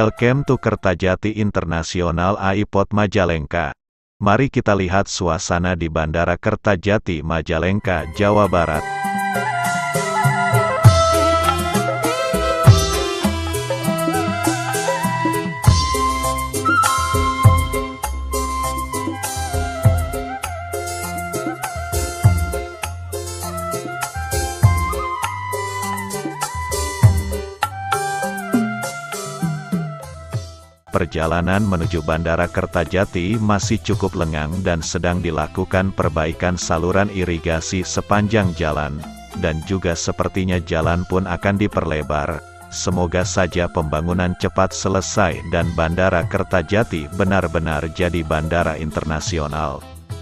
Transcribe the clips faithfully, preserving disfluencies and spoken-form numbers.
Welcome to Kertajati International Airport Majalengka. Mari kita lihat suasana di Bandara Kertajati Majalengka, Jawa Barat. Perjalanan menuju Bandara Kertajati masih cukup lengang dan sedang dilakukan perbaikan saluran irigasi sepanjang jalan, dan juga sepertinya jalan pun akan diperlebar. Semoga saja pembangunan cepat selesai dan Bandara Kertajati benar-benar jadi bandara internasional.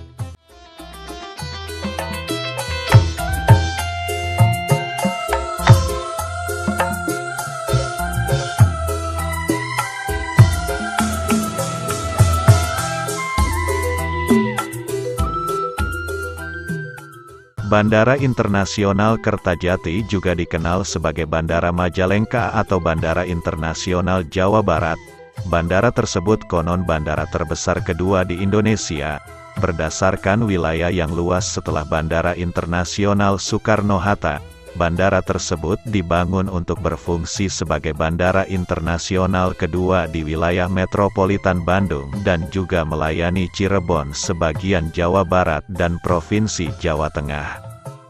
Bandara Internasional Kertajati juga dikenal sebagai Bandara Majalengka atau Bandara Internasional Jawa Barat. Bandara tersebut konon bandara terbesar kedua di Indonesia, berdasarkan wilayah yang luas setelah Bandara Internasional Soekarno-Hatta. Bandara tersebut dibangun untuk berfungsi sebagai bandara internasional kedua di wilayah metropolitan Bandung dan juga melayani Cirebon, sebagian Jawa Barat dan Provinsi Jawa Tengah.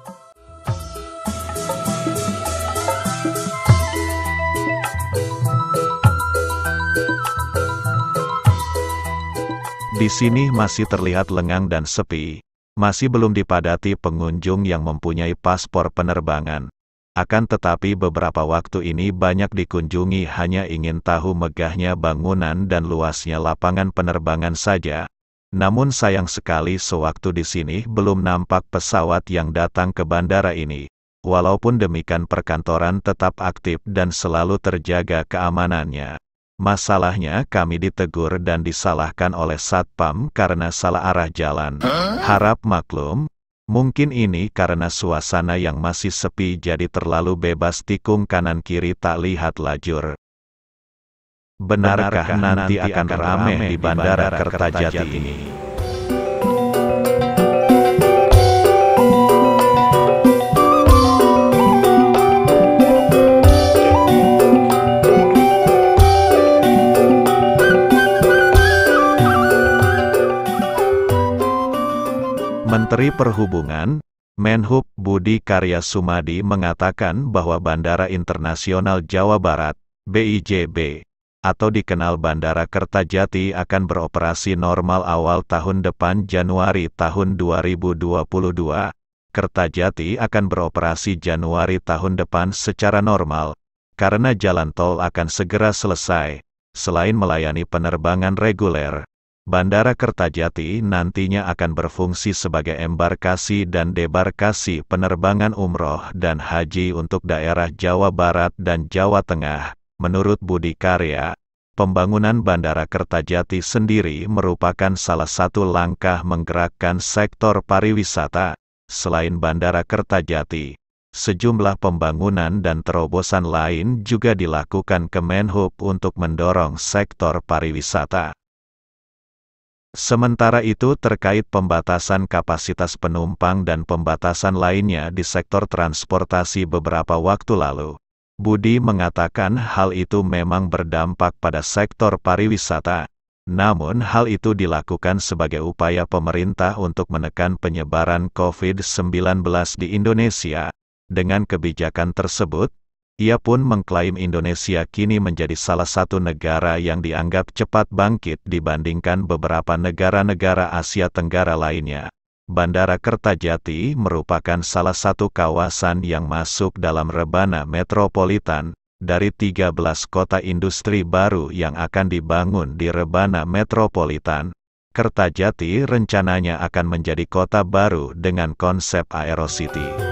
Di sini masih terlihat lengang dan sepi. Masih belum dipadati pengunjung yang mempunyai paspor penerbangan. Akan tetapi beberapa waktu ini banyak dikunjungi hanya ingin tahu megahnya bangunan dan luasnya lapangan penerbangan saja. Namun sayang sekali sewaktu di sini belum nampak pesawat yang datang ke bandara ini. Walaupun demikian perkantoran tetap aktif dan selalu terjaga keamanannya. Masalahnya kami ditegur dan disalahkan oleh Satpam karena salah arah jalan. Harap maklum, mungkin ini karena suasana yang masih sepi jadi terlalu bebas tikung kanan kiri tak lihat lajur. Benarkah nanti akan ramai di Bandara Kertajati ini? Menteri Perhubungan, Menhub Budi Karya Sumadi mengatakan bahwa Bandara Internasional Jawa Barat, B I J B, atau dikenal Bandara Kertajati akan beroperasi normal awal tahun depan Januari tahun dua ribu dua puluh dua. Kertajati akan beroperasi Januari tahun depan secara normal, karena jalan tol akan segera selesai. Selain melayani penerbangan reguler, Bandara Kertajati nantinya akan berfungsi sebagai embarkasi dan debarkasi penerbangan umroh dan haji untuk daerah Jawa Barat dan Jawa Tengah. Menurut Budi Karya, pembangunan Bandara Kertajati sendiri merupakan salah satu langkah menggerakkan sektor pariwisata. Selain Bandara Kertajati, sejumlah pembangunan dan terobosan lain juga dilakukan Kemenhub untuk mendorong sektor pariwisata. Sementara itu terkait pembatasan kapasitas penumpang dan pembatasan lainnya di sektor transportasi beberapa waktu lalu, Budi mengatakan hal itu memang berdampak pada sektor pariwisata. Namun hal itu dilakukan sebagai upaya pemerintah untuk menekan penyebaran covid sembilan belas di Indonesia. Dengan kebijakan tersebut, ia pun mengklaim Indonesia kini menjadi salah satu negara yang dianggap cepat bangkit dibandingkan beberapa negara-negara Asia Tenggara lainnya. Bandara Kertajati merupakan salah satu kawasan yang masuk dalam rebana metropolitan dari tiga belas kota industri baru yang akan dibangun di rebana metropolitan. Kertajati rencananya akan menjadi kota baru dengan konsep Aerocity.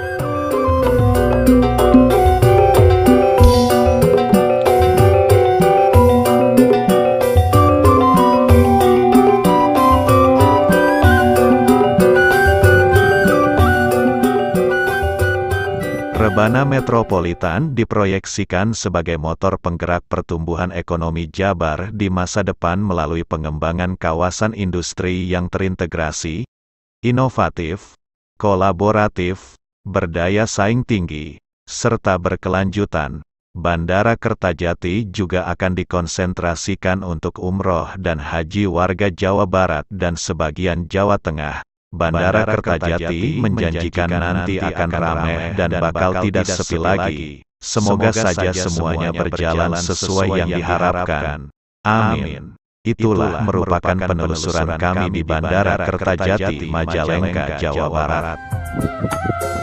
Rebana Metropolitan diproyeksikan sebagai motor penggerak pertumbuhan ekonomi Jabar di masa depan melalui pengembangan kawasan industri yang terintegrasi, inovatif, kolaboratif, berdaya saing tinggi, serta berkelanjutan. Bandara Kertajati juga akan dikonsentrasikan untuk umroh dan haji warga Jawa Barat dan sebagian Jawa Tengah. Bandara Kertajati menjanjikan nanti akan ramai dan bakal tidak sepi lagi. Semoga saja semuanya berjalan sesuai yang diharapkan. Amin. Itulah merupakan penelusuran kami di Bandara Kertajati, Majalengka, Jawa Barat.